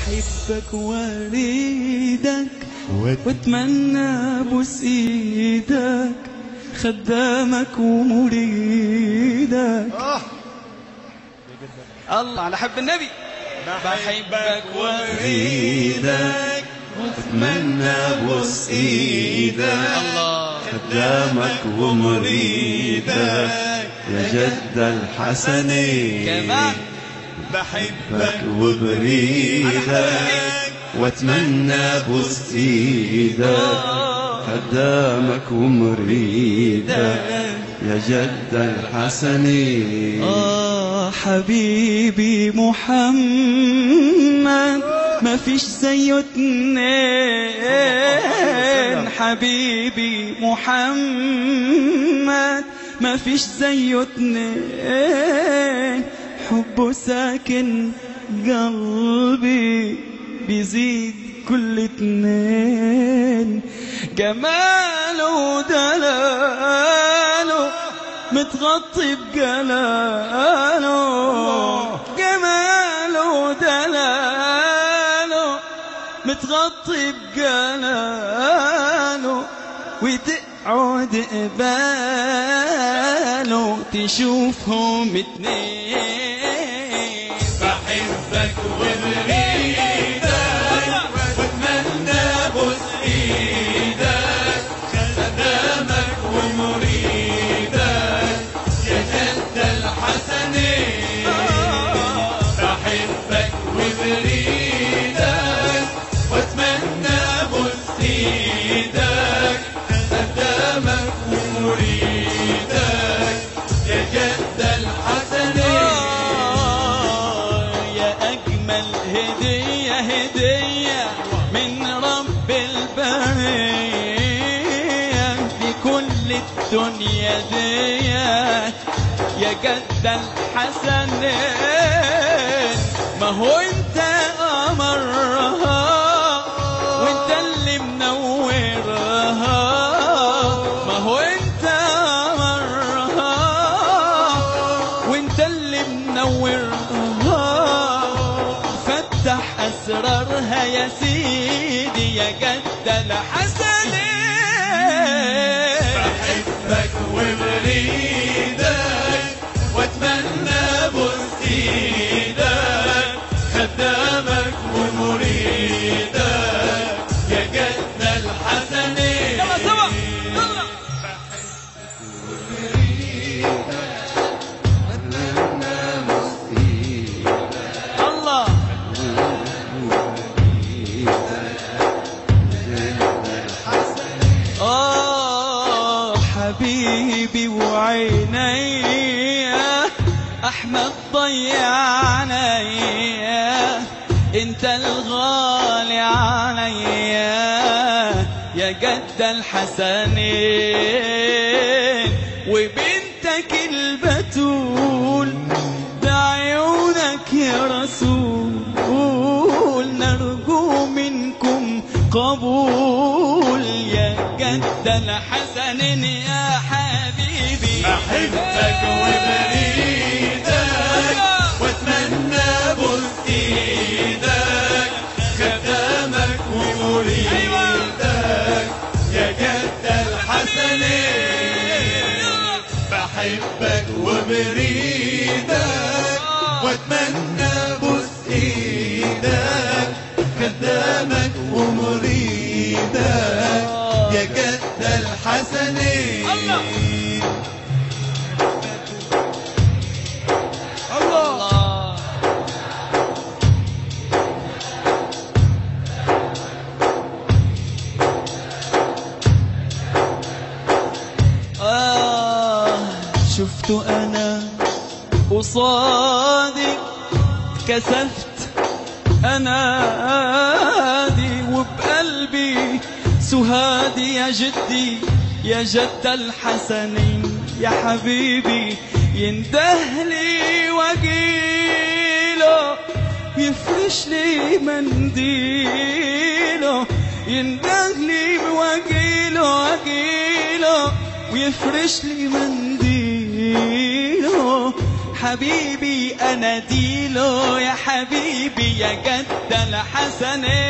بحبك واريدك واتمنى ابوس ايدك خدامك ومريدك. الله انا احب النبي. بحبك واريدك واتمنى ابوس ايدك الله خدامك ومريدك يا جد الحسنين. كمان بحبك وبريدك واتمنى ابوس ايدك خدامك ومريدك يا جد الحسنين. حبيبي محمد ما فيش زيه اتنين. حبيبي محمد ما فيش زيه اتنين. حبه ساكن قلبي بيزيد كل اتنين. جماله ودلاله متغطي بجلاله. جماله ودلاله متغطي بجلاله وتقعد قباله تشوفهم اتنين. بحبك وبريدك واتمنى ابوس ايدك خدامك ومريدك يا جد الحسنين. بحبك وبريدك واتمنى ابوس ايدك خدامك ومريدك يا جد الحسنين. هدية هدية من رب البرية لكل الدنيا دي يا جد الحسنين. ما هو انت قمرها وانت اللي منورها. ما هو انت قمرها وانت اللي منورها. أسرارها يا سيدي يا جد الحسنين. بحبك وبريدك واتمنى ابوس ايدك خدامك ومريدك يا جد الحسنين. يلا سوا يلا. حبيبي وعيني احمد ضيعني انت الغالي عليا يا جد الحسنين. وبنتك البتول بعيونك يا رسول نرجو منكم قبول يا جد الحسنين يا حبيبي. بحبك وبريدك واتمنى ابوس ايدك خدامك ومريدك يا جد الحسنين. بحبك وبريدك واتمنى ابوس ايدك خدامك ومريدك يا جد الحسنين. الله شفت انا قصادي كسفت انادي وبقلبي سهادي يا جدي يا جد الحسنين. يا حبيبي يندهلي واجيله يفرش لي منديله. يندهلي واجيله ويفرش لي منديله. حبيبي اناديله يا حبيبي يا جد الحسن